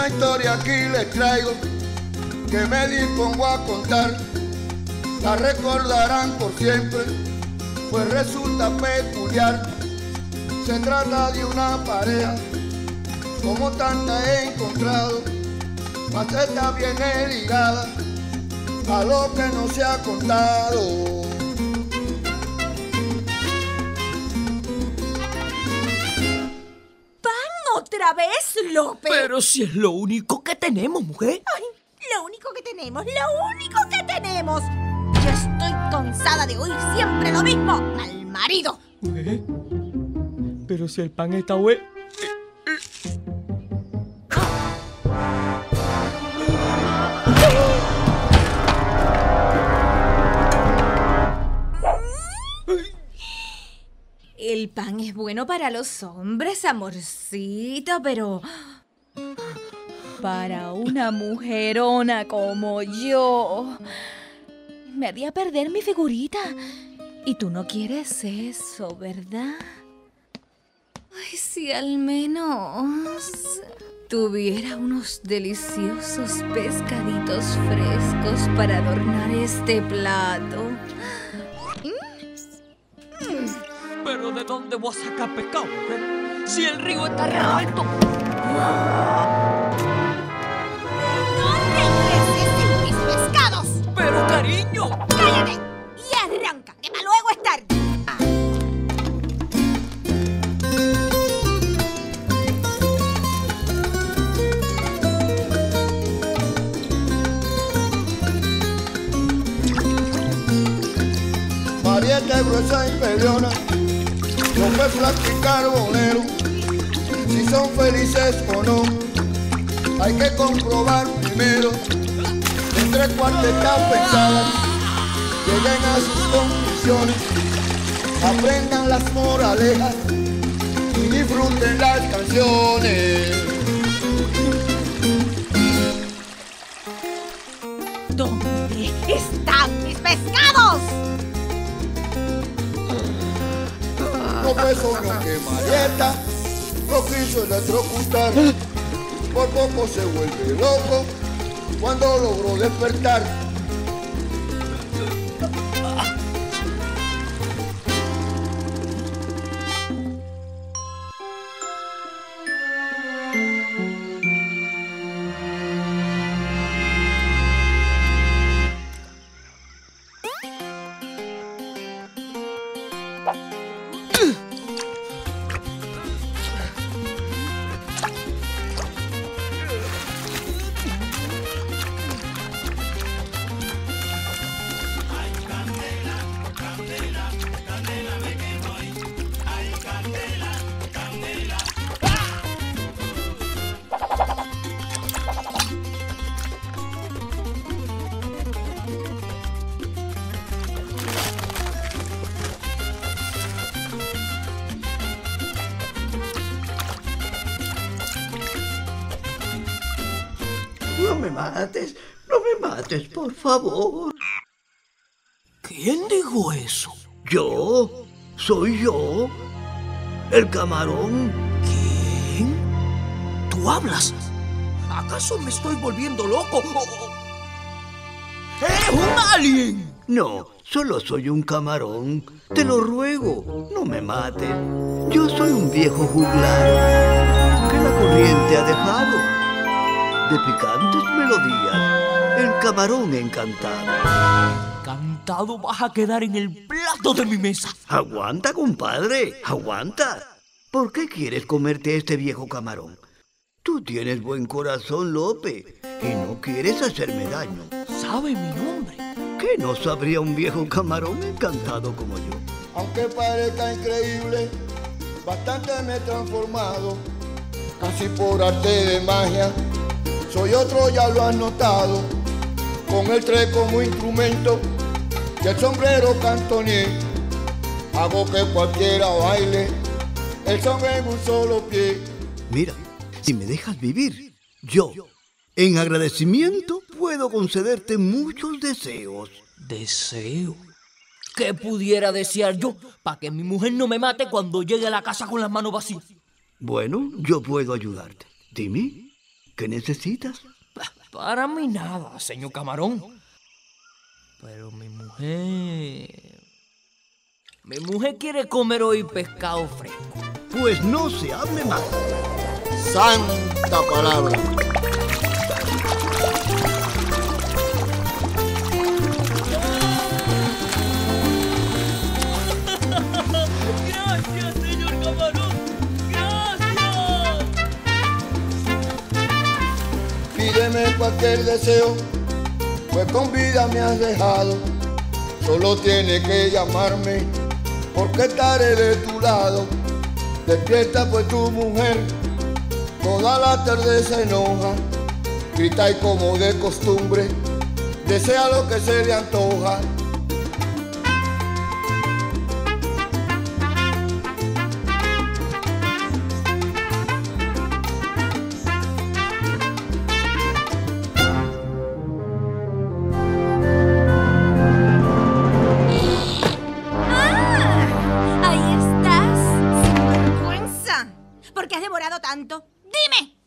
Una historia aquí les traigo que me dispongo a contar. La recordarán por siempre, pues resulta peculiar. Se trata de una pareja, como tanta he encontrado, mas está bien ligada a lo que no se ha contado. ¿Otra vez, López? Pero si es lo único que tenemos, mujer. Ay, lo único que tenemos, lo único que tenemos. Yo estoy cansada de oír siempre lo mismo. ¡Mal marido! Mujer, pero si el pan está bueno. El pan es bueno para los hombres, amorcito, pero para una mujerona como yo me haría perder mi figurita. Y tú no quieres eso, ¿verdad? Ay, si al menos tuviera unos deliciosos pescaditos frescos para adornar este plato. ¿Pero de dónde voy a sacar pescado, mujer? Si el río está revuelto. ¡No regreses sin mis pescados! ¡Pero, cariño! ¡Cállate! Y arranca, que para luego es tarde. Marieta gruesa y peleona, López flaco y carbonero, si son felices o no, hay que comprobar primero. Entre cuartetas pensadas, lleguen a sus conclusiones, aprendan las moralejas y disfruten las canciones. ¿Dónde están mis pescados? No pensó no que Marieta lo quiso electrocutar. Por poco se vuelve loco cuando logró despertar. No me mates, por favor. ¿Quién dijo eso? ¿Yo? ¿Soy yo? ¿El camarón? ¿Quién? ¿Tú hablas? ¿Acaso me estoy volviendo loco? ¡Eres un alien! No, solo soy un camarón. Te lo ruego, no me mates. Yo soy un viejo juglar que la corriente ha dejado. De picantes melodías, el camarón encantado. Encantado vas a quedar en el plato de mi mesa. Aguanta, compadre, aguanta. ¿Por qué quieres comerte a este viejo camarón? Tú tienes buen corazón, Lope, y no quieres hacerme daño. ¿Sabe mi nombre? ¿Qué no sabría un viejo camarón encantado como yo? Aunque parezca increíble, bastante me he transformado, casi por arte de magia. Soy otro, ya lo has notado, con el tre como instrumento y el sombrero cantoné. Hago que cualquiera baile el son en un solo pie. Mira, si me dejas vivir, yo, en agradecimiento, puedo concederte muchos deseos. ¿Deseo? ¿Qué pudiera desear yo para que mi mujer no me mate cuando llegue a la casa con las manos vacías? Bueno, yo puedo ayudarte. Dime, ¿Qué necesitas? Para mí nada, señor Camarón. Pero mi mujer... Mi mujer quiere comer hoy pescado fresco. Pues no se hable más. Santa palabra. Gracias, señor Camarón. Gracias. Pídeme cualquier deseo, pues con vida me has dejado. Solo tiene que llamarme, porque estaré de tu lado. Despierta pues tu mujer, toda la tarde se enoja. Grita y como de costumbre, desea lo que se le antoja. ¿Por qué has demorado tanto? ¡Dime!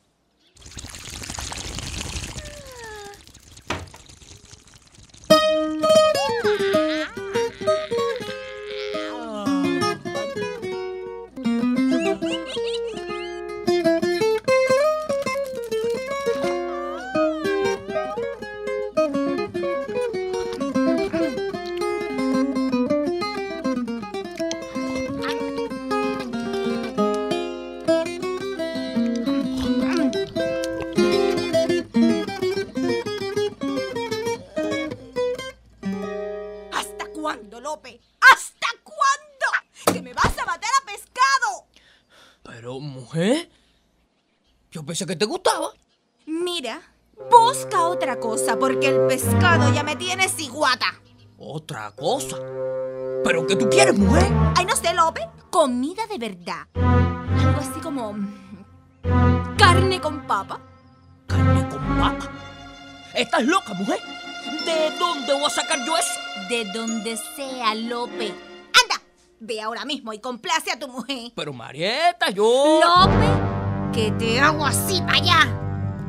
¿Cuándo, Lope? ¿Hasta cuándo? ¿Que me vas a matar a pescado? Pero, mujer, yo pensé que te gustaba. Mira, busca otra cosa, porque el pescado ya me tiene ciguata. ¿Otra cosa? ¿Pero qué tú quieres, mujer? Ay, no sé, Lope. Comida de verdad. Algo así como... carne con papa. ¿Carne con papa? ¿Estás loca, mujer? ¿De dónde voy a sacar yo eso? De donde sea, Lope. ¡Anda! Ve ahora mismo y complace a tu mujer. Pero, Marieta, yo... Lope, que te hago así para allá.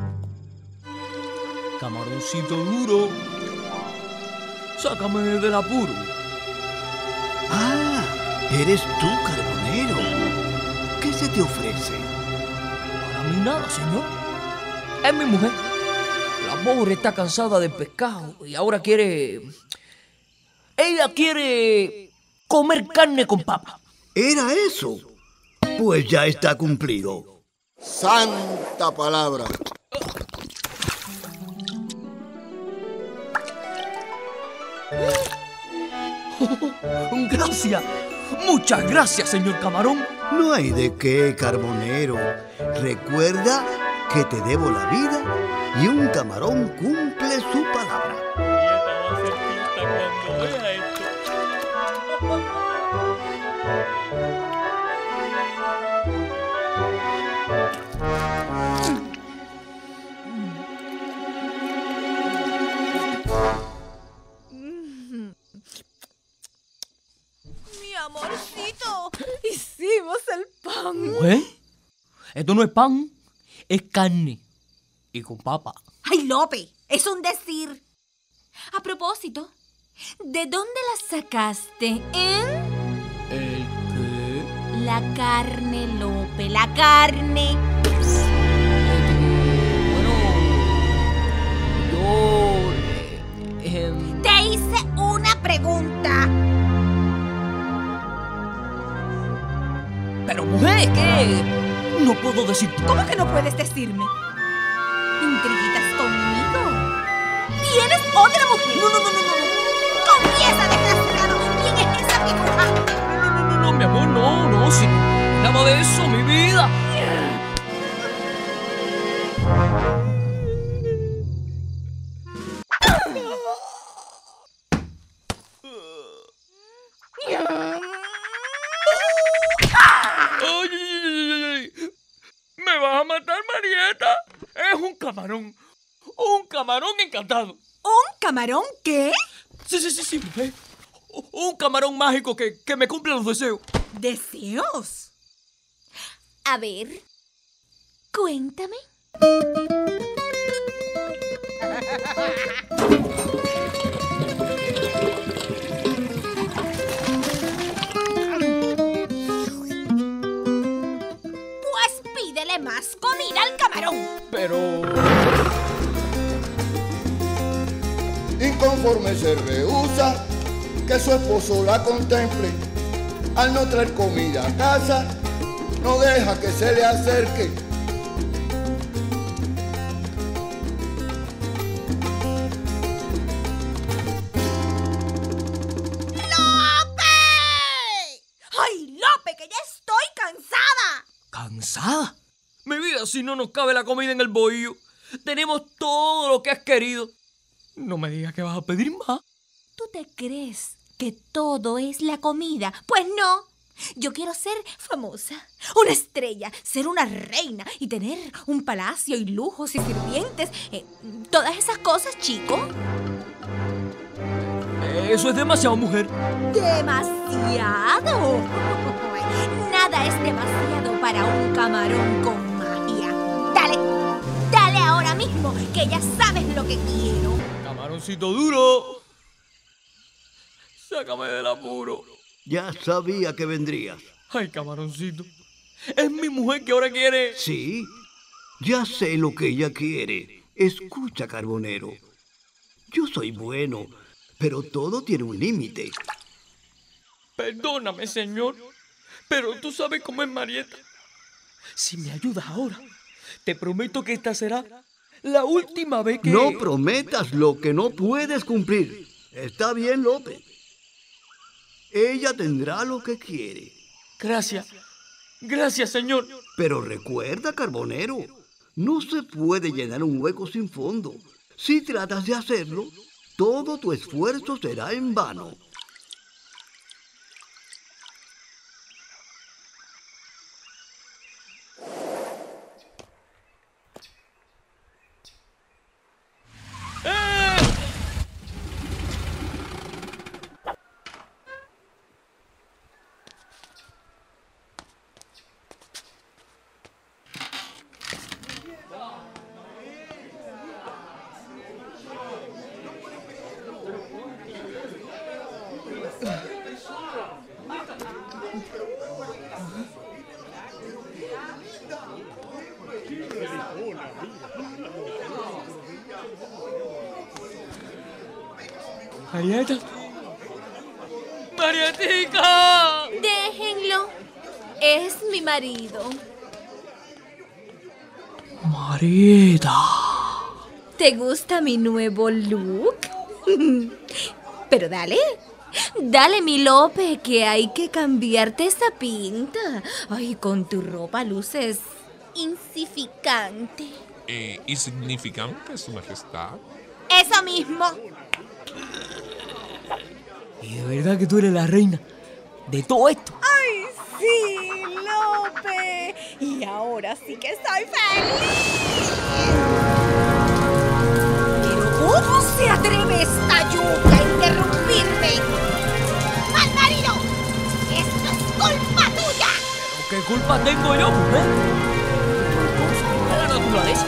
Camaroncito duro, sácame del apuro. Ah, eres tú, carbonero. ¿Qué se te ofrece? Para mí nada, señor. Es mi mujer. La pobre está cansada del pescado y ahora quiere... Ella quiere comer carne con papa. ¿Era eso? Pues ya está cumplido. Santa palabra. Gracias. Muchas gracias, señor Camarón. No hay de qué, carbonero. Recuerda que te debo la vida y un camarón cumple su palabra. Va a ser fiesta cuando vea esto. Mi amorcito, hicimos el pan. ¿Mujer? Esto no es pan, es carne. Y con papa. Ay, Lope, es un decir. A propósito, ¿de dónde la sacaste, ¿El qué? La carne, Lope, la carne. Bueno, Te hice una pregunta. Pero, mujer, ¿qué? No puedo decir. ¿Cómo que no puedes decirme? ¿Intriguitas conmigo? ¿Tienes otra mujer? No. ¡Confiesa, desgraciado! ¿Quién es esa piruja? No, mi amor, no, sí. Nada de eso, mi vida. ¡Ay! ¡Me vas a matar, Marieta! Es un camarón. Un camarón encantado. ¿Un camarón qué? Sí, mujer. Un camarón mágico que me cumple los deseos. ¿Deseos? A ver, cuéntame. Pues pídele más comida al camarón. Pero... Inconforme se rehúsa que su esposo la contemple. Al no traer comida a casa, no deja que se le acerque. ¡Ay, Lope, que ya estoy cansada! ¿Cansada? Mi vida, si no nos cabe la comida en el bohío. Tenemos todo lo que has querido. No me digas que vas a pedir más. ¿Tú te crees que todo es la comida? Pues no. Yo quiero ser famosa, una estrella, ser una reina y tener un palacio y lujos y sirvientes. Todas esas cosas, chico. Eso es demasiado, mujer. ¡Demasiado! Nada es demasiado para un camarón con magia. Dale ahora mismo, que ya sabes lo que quiero. Camaroncito duro. Sácame del apuro. Ya sabía que vendrías. Ay, camaroncito. Es mi mujer que ahora quiere... Sí, ya sé lo que ella quiere. Escucha, Carbonero. Yo soy bueno, pero todo tiene un límite. Perdóname, señor, pero tú sabes cómo es Marieta. Si me ayudas ahora, te prometo que esta será la última vez que... No prometas lo que no puedes cumplir. Está bien, López. Ella tendrá lo que quiere. Gracias. Gracias, señor. Pero recuerda, Carbonero, no se puede llenar un hueco sin fondo. Si tratas de hacerlo, todo tu esfuerzo será en vano. Marieta. ¡Marietica! Déjenlo. Es mi marido. Marieta. ¿Te gusta mi nuevo look? Pero dale, mi Lope, que hay que cambiarte esa pinta. Ay, con tu ropa luces insignificante. ¿Insignificante, Su Majestad? Eso mismo. ¿Y de verdad que tú eres la reina de todo esto? ¡Ay, sí, Lope! Y ahora sí que estoy feliz. Pero ¿cómo se atreve esta yuca a interrumpirme? ¡Mal marido! ¡Esto es culpa tuya! ¿Qué culpa tengo yo, mujer? Es la naturaleza.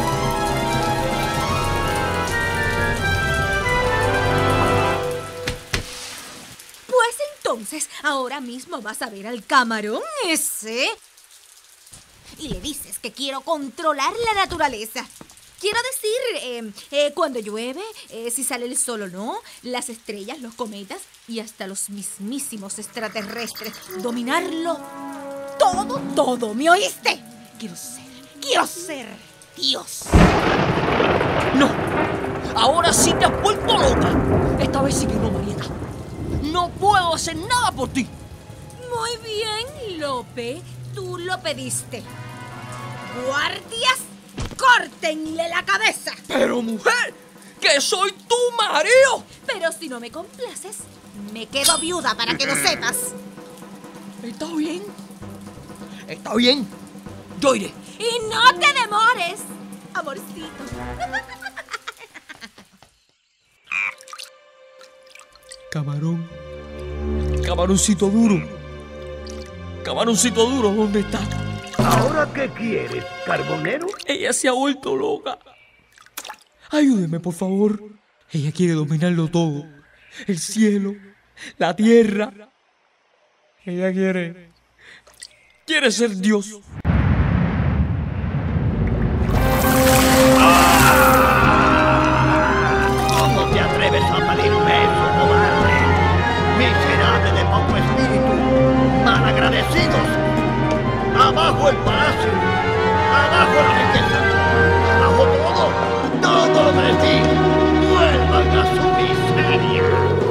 Pues entonces, ahora mismo vas a ver al camarón ese y le dices que quiero controlar la naturaleza. Quiero decir, cuando llueve, si sale el sol o no, las estrellas, los cometas y hasta los mismísimos extraterrestres. Dominarlo todo, ¿me oíste? Quiero ser Dios. No, ahora sí te has vuelto loca. Esta vez sí que no, Marieta. No puedo hacer nada por ti. Muy bien, Lope, tú lo pediste. Guardias, córtenle la cabeza. Pero mujer, que soy tu marido. Pero si no me complaces, me quedo viuda para que lo sepas. Está bien. Está bien. Yo iré. Y no te demores, amorcito. Camarón. Camaroncito duro. Camaroncito duro, ¿dónde está? ¿Ahora qué quieres, Carbonero? Ella se ha vuelto loca. Ayúdeme, por favor. Ella quiere dominarlo todo. El cielo, la tierra. Ella quiere ser Dios. ¿Cómo te atreves a pedirme eso, cobarde? Miserable de poco espíritu, malagradecidos. Abajo el palacio, abajo la riqueza, abajo todo lo merecí. Vuelvan a su miseria.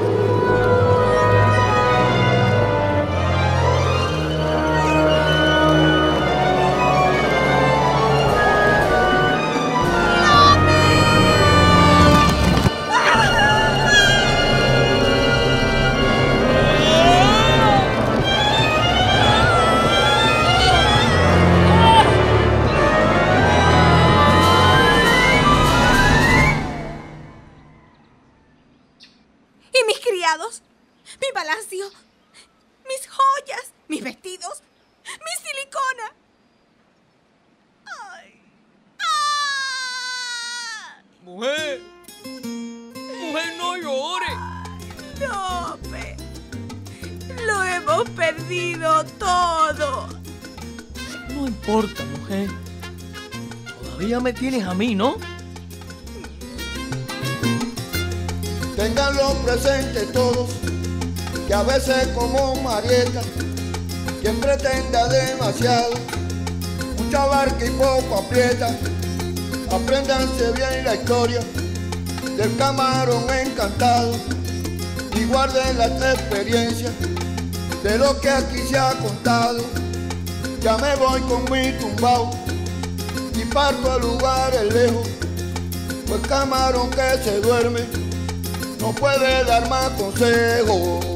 ¿Y mis criados? ¿Mi palacio? ¿Mis joyas? ¿Mis vestidos? ¿Mi silicona? ¡Ay! ¡Ah! Mujer, no llores. ¡Lope! Lo hemos perdido todo. No importa, mujer. Todavía me tienes a mí, ¿no? Ténganlo presente todos, que a veces como Marieta, quien pretenda demasiado, mucha barca y poco aprieta. Apréndanse bien la historia del camarón encantado y guarden la experiencia de lo que aquí se ha contado. Ya me voy con mi tumbao y parto a lugares lejos, pues camarón que se duerme no puede dar más consejos.